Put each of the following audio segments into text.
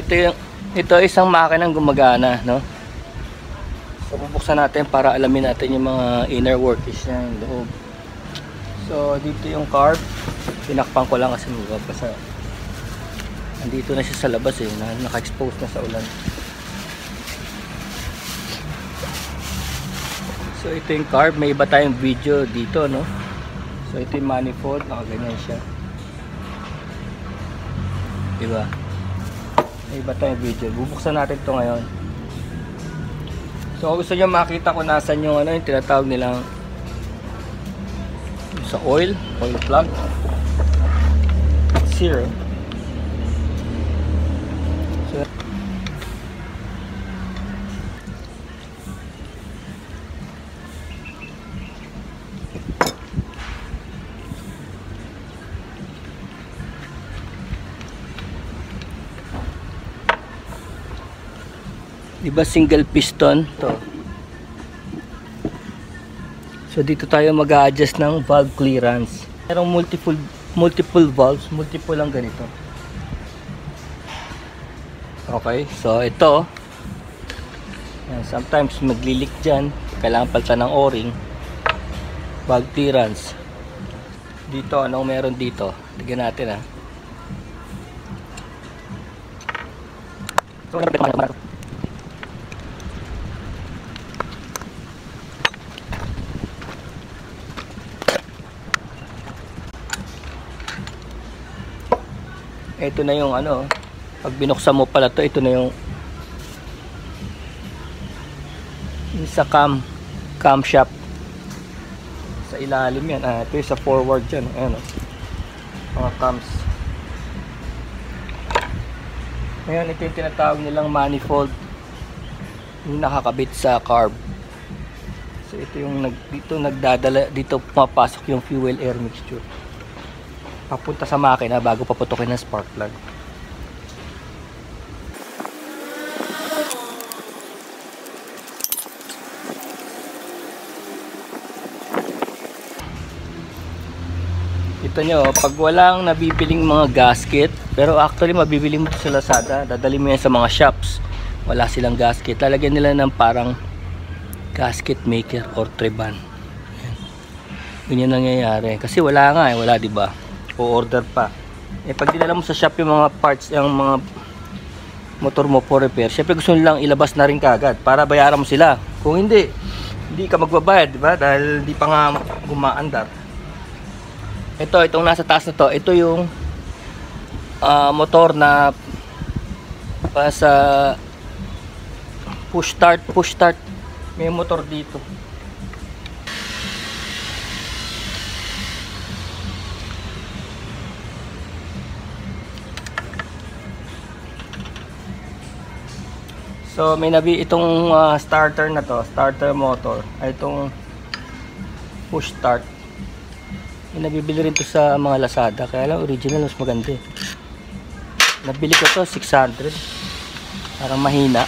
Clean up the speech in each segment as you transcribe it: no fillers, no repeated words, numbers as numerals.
ito isang makinang gumagana, no? So bubuksan natin para alamin natin yung mga inner workings niya, yung loob. So dito yung carb, pinakpan ko lang kasi mababasa. Andito na siya sa labas eh, naka-expose na sa ulan. So ito yung carb, may iba tayong video dito, no? So ito yung manifold, nakaganyan siya. Diba? May iba tayong video. Bubuksan natin ito ngayon. So kung gusto nyo makita kung nasan yung ano, yung tinatawag nilang sa oil plug. Zero. So, diba single piston to. So dito tayo mag-a-adjust ng valve clearance. Merong multiple valves, multiple lang ganito. Okay, so ito sometimes magli-leak dyan, kailangan palitan ng o-ring. Valve clearance dito, anong meron dito? Tignan natin So ito na yung ano, pag binuksan mo pala to, ito na yung sa camshaft sa ilalim yan. Ito yung sa forward dyan, ayan mga cams. Ngayon ito yung tinatawag nilang manifold, yung nakakabit sa carb. So ito yung dito nagdadala, dito pumapasok yung fuel air mixture papunta sa makina bago paputukin ng spark plug. Ito nyo, pag walang nabibiling mga gasket, pero actually mabibili mo ito sa Lazada, dadali mo yan sa mga shops, wala silang gasket, lalagyan nila ng parang gasket maker or treban. Ganyan nangyayari kasi wala nga wala, diba? O-order pa. Pag dinala mo sa shop yung mga parts, yung mga motor mo for repair, syempre gusto nilang ilabas na rin kagad para bayaran mo sila. Kung hindi ka magbabayad, diba? Dahil di pa nga gumaandar. Itong nasa taas na to, ito yung motor na sa push start. May motor dito. So may itong starter na to, starter motor, ay itong push start. May nabibili rin to sa mga Lazada, kaya lang original mas maganda eh. Nabili ko to 600, parang mahina.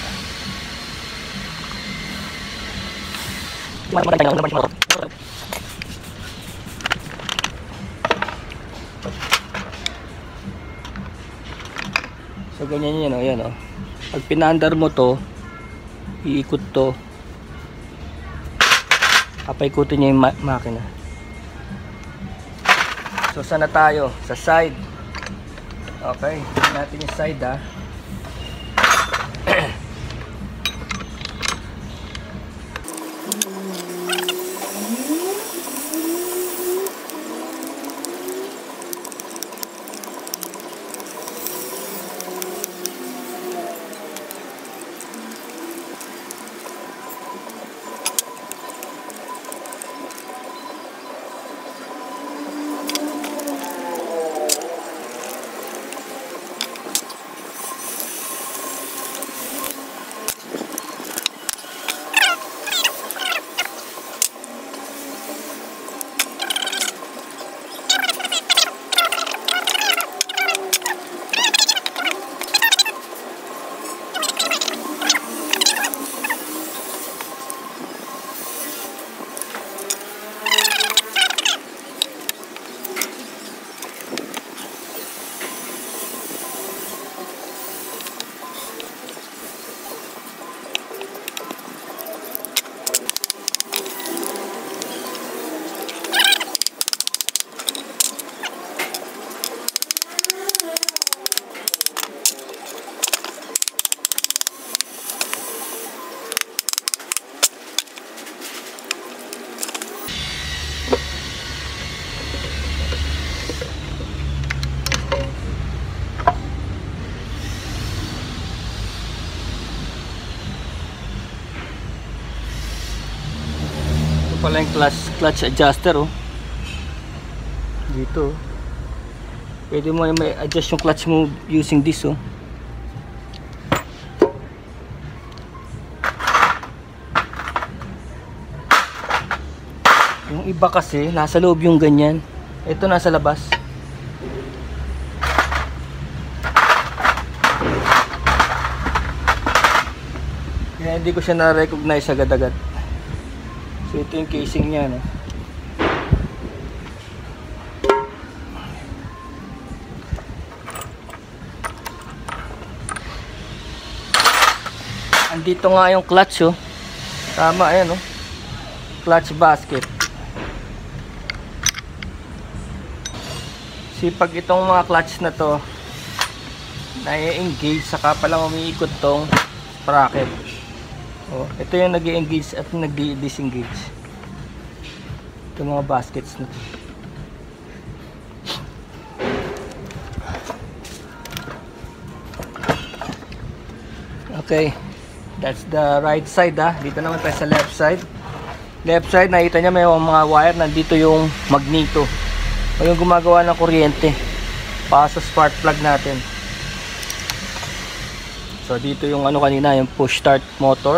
So ganyan yun, yan o. Pag pinandar mo to, iikot to, papaikutin niya yung makina. So saan na tayo? Sa side. Okay, tingnan natin yung side clutch adjuster, oh. Dito, oh. Pwede mo may adjust yung clutch mo using this, oh. Yung iba kasi nasa loob yung ganyan, ito nasa labas. Kaya hindi ko siya na-recognize agad-agad. So ito yung casing niya, no? Andito nga yung clutch, oh. Tama, ayan, oh. Clutch basket. Pag itong mga clutch na to na-engage, saka palang umiikot tong sprocket. Oh, ito yung nag-engage at nag-disengage. Ito mga baskets na to. Okay, that's the right side, ha. Dito naman tayo sa left side. Left side, nakita niya may mga wire. Nandito yung magneto o yung gumagawa ng kuryente para sa spark plug natin. So dito yung ano kanina, yung push start motor.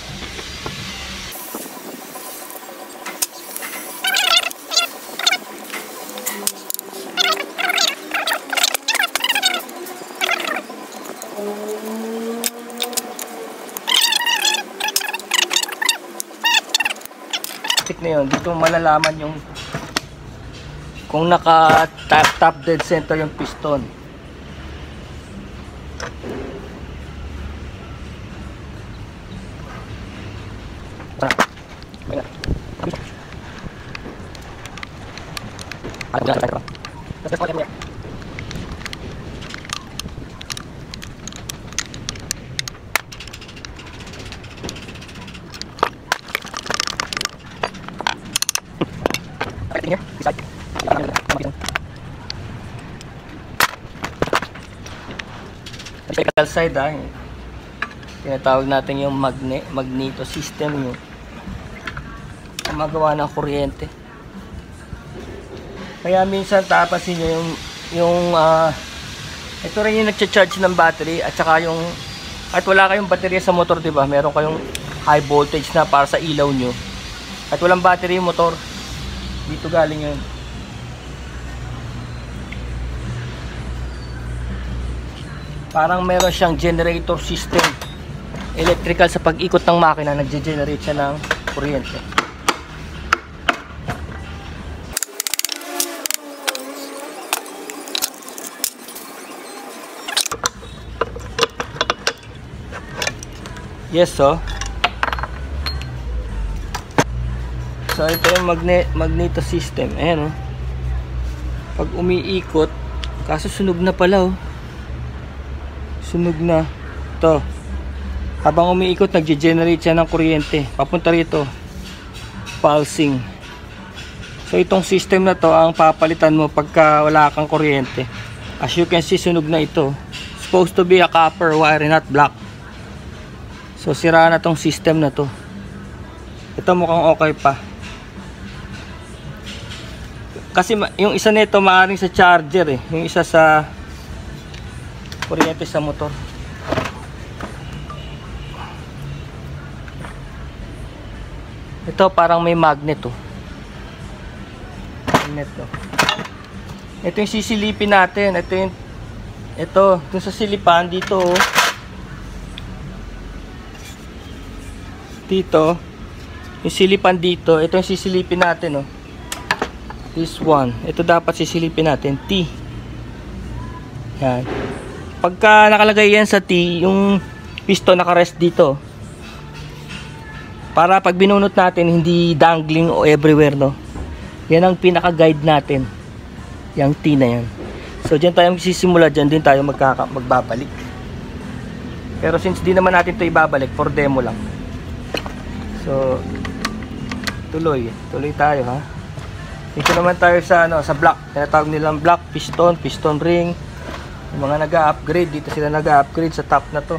Na yun, dito malalaman yung kung naka top dead center yung piston. Electrical side, ha, tinatawag natin yung magneto system, yung gumagawa ng kuryente. Kaya minsan tapasin nyo ito rin yung nagcha-charge ng battery, at saka yung at wala kayong baterya sa motor, diba? Meron kayong high voltage na para sa ilaw nyo at walang battery yung motor, dito galing yun. Parang meron siyang generator system electrical sa pag-ikot ng makina, nagge-generate siya ng kuryente. Yes, so ito yung magneto system. Ayan, oh. Pag umiikot, kaso sunog na pala, oh. Sunog na to. Habang umiikot, nagge-generate siya ng kuryente papunta rito, pulsing. So itong system na to ang papalitan mo pagka wala kang kuryente. As you can see, sunog na ito. Supposed to be a copper wire, not black. So sira na tong system na to. Ito mukhang okay pa, kasi yung isa nito maaaring sa charger, yung isa sa kuryente sa motor. Ito parang may magnet, oh. Magnet, oh. Ito yung sisilipin natin. Ito dun sa silipan dito, oh. Dito yung silipan dito, ito yung sisilipin natin, oh. This one, ito dapat sisilipin natin, T. Yan. Pagka nakalagay yan sa T, yung piston nakarest dito, para pag binunot natin hindi dangling o everywhere, no. Yan ang pinaka guide natin, yung T na yan. So dyan tayo magsisimula, dyan din tayo magbabalik. Pero since di naman natin ito ibabalik, for demo lang, so tuloy tayo, ha. Dito naman tayo sa sa block, tinatawag nilang block, piston ring. Yung mga nag-a-upgrade, dito sila nag-a-upgrade sa top na to.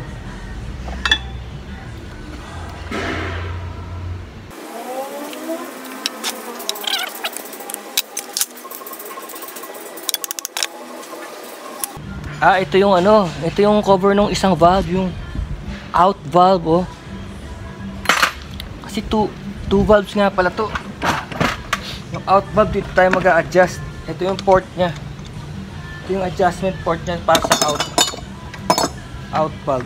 Ito yung ano, ito yung cover ng isang valve, yung out valve, oh. Kasi two valves nga pala to. Yung out valve, dito tayo mag-a-adjust. Ito yung port nya. Ito yung adjustment port nya para sa out valve.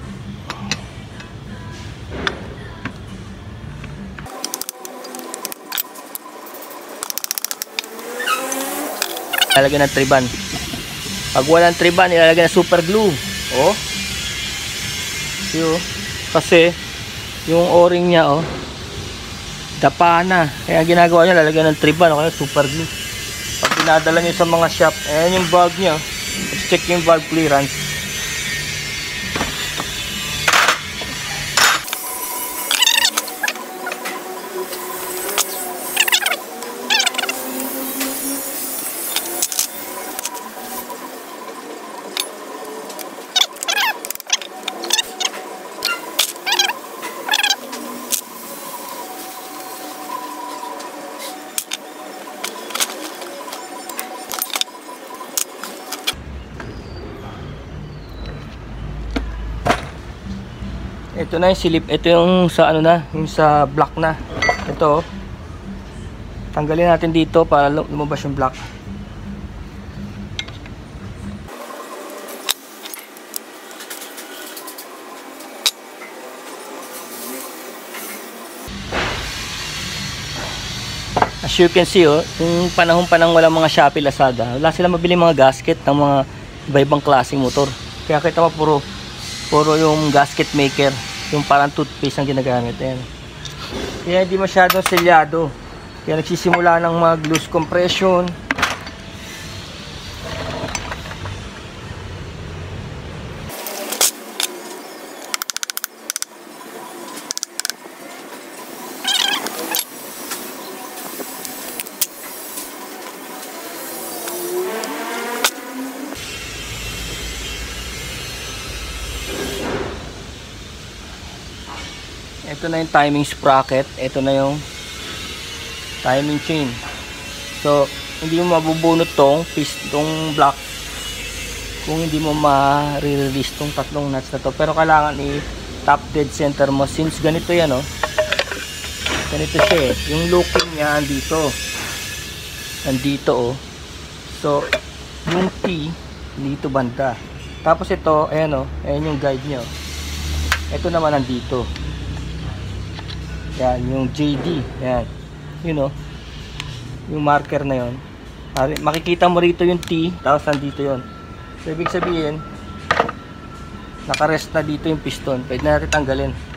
Ilalagay ng triban. Pag walang triban, ilalagay ng super glue. Oh. Kasi yung o-ring niya, oh, dapa na. Kaya ginagawa niya, lalagyan ng triban o kaya super glue. Pag pinadala niyo sa mga shop, ayan yung valve niya. Check yung valve clearance. Ito na yung silip. Ito yung sa ano na, yung sa block na. Ito, tanggalin natin dito para lumabas yung block. As you can see, oh, yung panahon walang mga Shopee, Lazada, wala silang mabili mga gasket ng mga iba-ibang klaseng motor. Kaya kita mo puro yung gasket maker, yung parang toothpaste ang ginagamit. Ayan. Kaya hindi masyadong selyado. Kaya nagsisimula ng mag-loose compression. Ito na yung timing sprocket. Ito na yung timing chain. So, hindi mo mabubunot tong block kung hindi mo ma-release tong tatlong nuts na to. Pero kailangan i-top dead center mo. Since ganito yan, oh. Ganito siya, eh. Yung looking niya andito, oh. So, yung T dito banda. Tapos ito, ayan, oh. Ayan yung guide niya, oh. Ito naman andito. Yan, yung JD. Yan. You know, yung marker na yon. Makikita mo rito yung T, tapos nandito yon. So, ibig sabihin, nakarest na dito yung piston. Pwede na natin tanggalin.